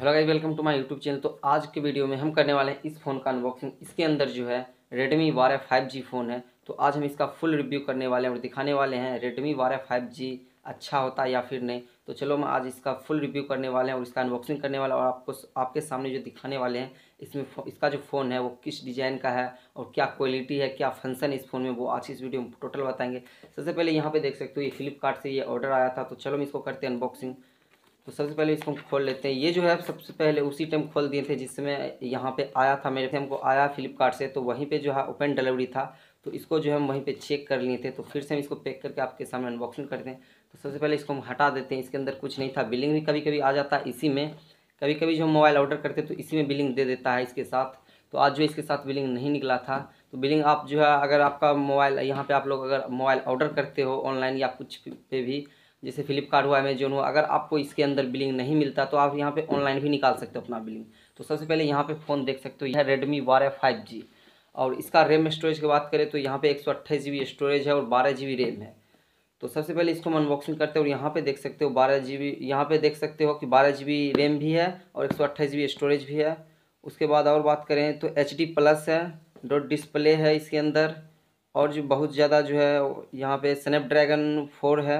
Hello guys, welcome to my YouTube channel. तो आज के वीडियो में हम करने वाले हैं इस फ़ोन का अनबॉक्सिंग। इसके अंदर जो है Redmi 12 5G फ़ोन है। तो आज हम इसका फुल रिव्यू करने वाले हैं और दिखाने वाले हैं Redmi 12 5G अच्छा होता है या फिर नहीं। तो चलो हम आज इसका फुल रिव्यू करने वाले हैं और इसका अनबॉक्सिंग करने वाला और आपको आपके सामने जो दिखाने वाले हैं इसमें इसका जो फ़ोन है वो किस डिज़ाइन का है और क्या क्वालिटी है, क्या फंक्शन इस फ़ोन में, वो आज इस वीडियो में टोटल बताएंगे। सबसे पहले यहाँ पे देख सकते हो ये फ्लिपकार्ट से ये ऑर्डर आया था। तो चलो हम इसको करते हैं अनबॉक्सिंग। तो सबसे पहले इसको हम खोल लेते हैं। ये जो है सबसे पहले उसी टाइम खोल दिए थे जिसमें यहाँ पे आया था, मेरे हमको आया फ्लिपकार्ट से, तो वहीं पे जो है ओपन डिलीवरी था। तो इसको जो है हम वहीं पे चेक कर लिए थे। तो फिर से हम इसको पैक करके आपके सामने अनबॉक्सिंग करते हैं। तो सबसे पहले इसको हम हटा देते हैं। इसके अंदर कुछ नहीं था। बिलिंग भी कभी कभी आ जाता है इसी में, कभी कभी जो हम मोबाइल ऑर्डर करते हैं तो इसी में बिलिंग दे देता है इसके साथ। तो आज जो इसके साथ बिलिंग नहीं निकला था। तो बिलिंग आप जो है अगर आपका मोबाइल यहाँ पे आप लोग अगर मोबाइल ऑर्डर करते हो ऑनलाइन या कुछ पे भी, जैसे फ्लिपकार्ट हुआ, अमेजोन हुआ, अगर आपको इसके अंदर बिलिंग नहीं मिलता तो आप यहाँ पे ऑनलाइन भी निकाल सकते हो अपना बिलिंग। तो सबसे पहले यहाँ पे फ़ोन देख सकते हो, यह Redmi 12 5G और इसका रैम स्टोरेज की बात करें तो यहाँ पे 128 GB स्टोरेज है और 12 GB रैम है। तो सबसे पहले इसको हम अनबॉक्सिंग करते हैं और यहाँ पे देख सकते हो 12 GB, यहाँ पे देख सकते हो कि 12 GB रैम भी है और 128 GB स्टोरेज भी है। उसके बाद और बात करें तो HD प्लस है, डॉट डिस्प्ले है इसके अंदर, और जो बहुत ज़्यादा जो है यहाँ पे स्नैपड्रैगन 4 है,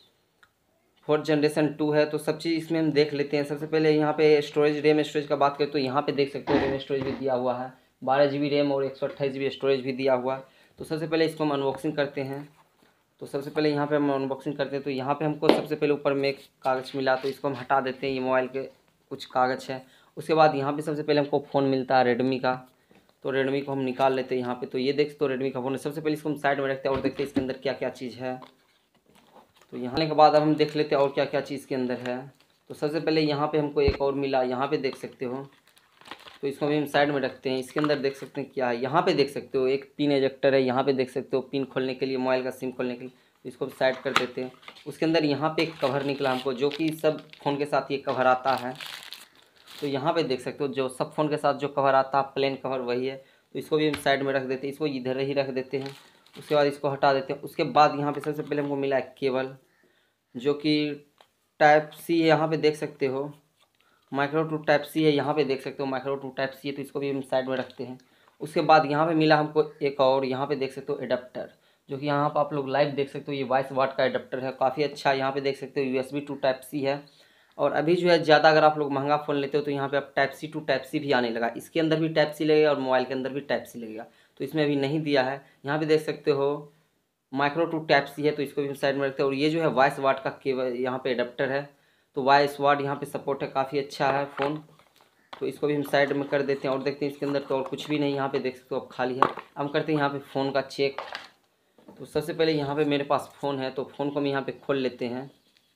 4th जनरेशन 2 है। तो सब चीज़ इसमें हम देख लेते हैं। सबसे पहले यहाँ पे स्टोरेज, रैम स्टोरेज का बात करें तो यहाँ पे देख सकते हो रैम स्टोरेज भी दिया हुआ है, 12 GB रैम और 128 GB स्टोरेज भी दिया हुआ है। तो सबसे पहले इसको हम अनबॉक्सिंग करते हैं। तो सबसे पहले यहाँ पे हम अनबॉक्सिंग करते हैं। तो यहाँ पे हमको सबसे पहले ऊपर में एक कागज़ मिला, तो इसको हम हटा देते हैं। ये मोबाइल के कुछ कागज़ है। उसके बाद यहाँ पे सबसे पहले हमको फ़ोन मिलता है रेडमी का। तो रेडमी को हम निकाल लेते हैं यहाँ पे। तो ये देख तो रेडमी का फ़ोन है। सबसे पहले इसको हम साइड में रखते हैं और देखते हैं इसके अंदर क्या क्या चीज़ है। तो यहाँ के बाद अब हम देख लेते हैं और क्या क्या चीज़ के अंदर है। तो सबसे पहले यहाँ पे हमको एक और मिला, यहाँ पे देख सकते हो। तो इसको भी हम साइड में रखते हैं। इसके अंदर देख सकते हैं क्या है, यहाँ पे देख सकते हो एक पिन एजेक्टर है, यहाँ पे देख सकते हो पिन खोलने के लिए, मोबाइल का सिम खोलने के लिए। तो इसको साइड कर देते हैं। उसके अंदर यहाँ पे एक कवर निकला हमको, जो कि सब फ़ोन के साथ ये कवर आता है। तो यहाँ पे देख सकते हो जो सब फ़ोन के साथ जो कवर आता है प्लेन कवर वही है। तो इसको भी हम साइड में रख देते हैं, इसको इधर ही रख देते हैं। उसके बाद इसको हटा देते हैं। उसके बाद यहाँ पे सबसे पहले हमको मिला है केबल, जो कि टाइप सी है, यहाँ पे देख सकते हो माइक्रो टू टाइप सी है, यहाँ पे देख सकते हो माइक्रो टू टाइप सी है। तो इसको भी हम साइड में रखते हैं। उसके बाद यहाँ पे मिला हमको एक और, यहाँ पे देख सकते हो एडाप्टर, जो कि यहाँ पर आप लोग लाइव देख सकते हो। ये 22 वाट का एडाप्टर है, काफ़ी अच्छा। यहाँ पे देख सकते हो USB टू टाइप सी है। और अभी जो है ज़्यादा अगर आप लोग महंगा फ़ोन लेते हो तो यहाँ पे आप type C to type C भी आने लगा। इसके अंदर भी टाइप सी लगेगा और मोबाइल के अंदर भी टाइप सी लगेगा। तो इसमें अभी नहीं दिया है। यहाँ पे देख सकते हो माइक्रो टू टाइप सी है। तो इसको भी हम साइड में रखते हैं। और ये जो है 22 वाट का केबल यहाँ पे एडाप्टर है। तो 22 वाट यहाँ पे सपोर्ट है, काफ़ी अच्छा है फ़ोन। तो इसको भी हम साइड में कर देते हैं और देखते हैं इसके अंदर तो और कुछ भी नहीं, यहाँ पे देख सकते हो अब खाली है। हम करते हैं यहाँ पे फ़ोन का चेक। तो सबसे पहले यहाँ पे मेरे पास फ़ोन है, तो फ़ोन को हम यहाँ पे खोल लेते हैं।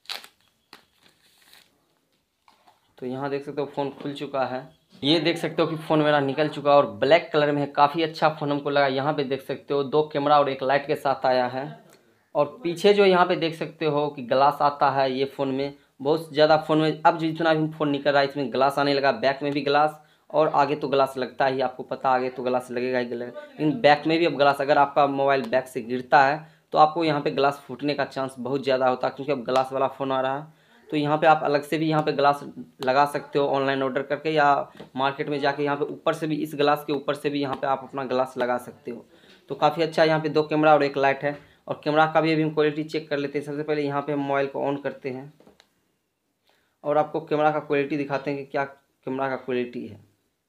तो यहाँ देख सकते हो फ़ोन खुल चुका है। ये देख सकते हो कि फ़ोन मेरा निकल चुका है और ब्लैक कलर में है, काफ़ी अच्छा फ़ोन हमको लगा। यहाँ पे देख सकते हो 2 कैमरा और एक लाइट के साथ आया है। और पीछे जो यहाँ पे देख सकते हो कि ग्लास आता है ये फ़ोन में, बहुत ज़्यादा फ़ोन में अब जितना भी फ़ोन निकल रहा है इसमें ग्लास आने लगा। बैक में भी ग्लास और आगे तो ग्लास लगता ही, आपको पता आगे तो ग्लास लगेगा ही लगेगा, लेकिन बैक में भी अब ग्लास। अगर आपका मोबाइल बैक से गिरता है तो आपको यहाँ पे ग्लास फूटने का चांस बहुत ज़्यादा होता है, क्योंकि अब ग्लास वाला फ़ोन आ रहा है। तो यहाँ पे आप अलग से भी यहाँ पे ग्लास लगा सकते हो ऑनलाइन ऑर्डर करके, या मार्केट में जाके यहाँ पे ऊपर से भी, इस ग्लास के ऊपर से भी यहाँ पे आप अपना ग्लास लगा सकते हो। तो काफ़ी अच्छा, यहाँ पे 2 कैमरा और एक लाइट है। और कैमरा का भी अभी हम क्वालिटी चेक कर लेते हैं। सबसे पहले यहाँ पे हम मोबाइल को ऑन करते हैं और आपको कैमरा का क्वालिटी दिखाते हैं कि क्या कैमरा का क्वालिटी है।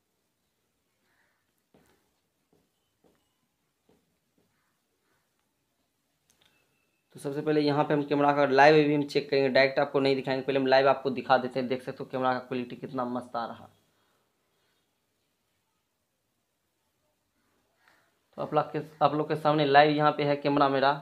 तो सबसे पहले यहाँ पे हम कैमरा का लाइव भी हम चेक करेंगे, डायरेक्ट आपको नहीं दिखाएंगे, पहले हम लाइव आपको दिखा देते हैं। देख सकते हो कैमरा का क्वालिटी कितना मस्त आ रहा। तो आप लोग के सामने लाइव यहाँ पे है कैमरा मेरा।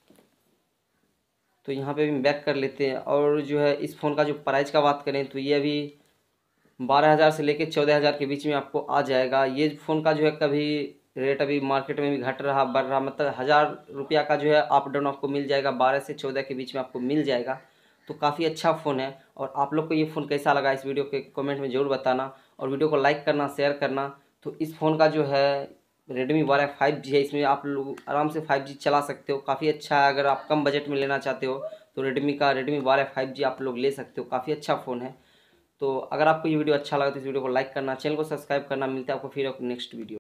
तो यहाँ पे भी बैक कर लेते हैं। और जो है इस फ़ोन का जो प्राइस का बात करें तो ये अभी 12,000 से लेके 14,000 के बीच में आपको आ जाएगा। ये फ़ोन का जो है कभी रेट अभी मार्केट में भी घट रहा बढ़ रहा, मतलब 1,000 रुपया का जो है अप डाउन आपको मिल जाएगा, 12 से 14 के बीच में आपको मिल जाएगा। तो काफ़ी अच्छा फ़ोन है। और आप लोग को ये फ़ोन कैसा लगा इस वीडियो के कमेंट में ज़रूर बताना और वीडियो को लाइक करना, शेयर करना। तो इस फ़ोन का जो है Redmi 12 5G है, इसमें आप लोग आराम से 5G चला सकते हो, काफ़ी अच्छा है। अगर आप कम बजट में लेना चाहते हो तो Redmi 12 5G आप लोग ले सकते हो, काफ़ी अच्छा फ़ोन है। तो अगर आपको ये वीडियो अच्छा लगा तो इस वीडियो को लाइक करना, चैनल को सब्सक्राइब करना। मिलता है आपको फिर नेक्स्ट वीडियो।